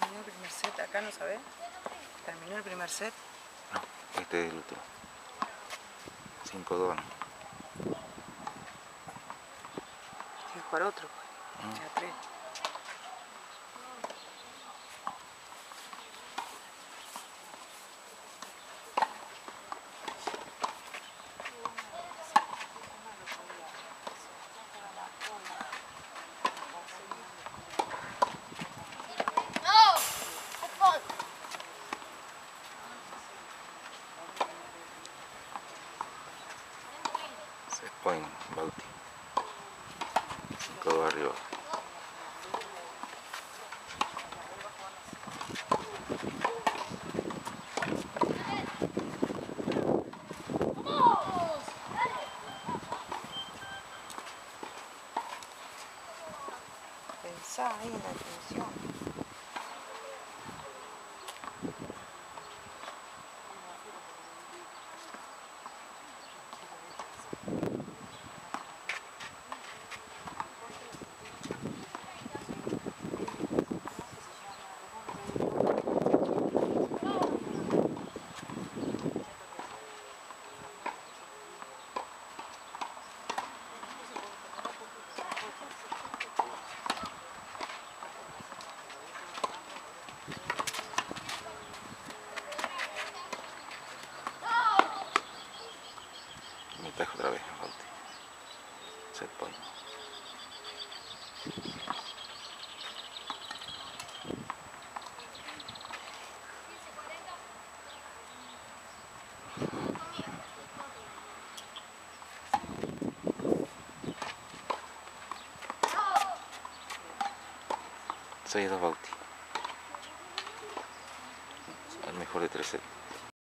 terminó el primer set, acá no sabés. ¿Terminó el primer set? No, este es el último. 5-2. Tienes que jugar otro, pues. Ya 3. Set point, Bauti. 5-2 arriba. Pensá ahí en la atención. Me trajo otra vez, Bauti. Set point. Seis 2 Bauti. El mejor de 3 sets.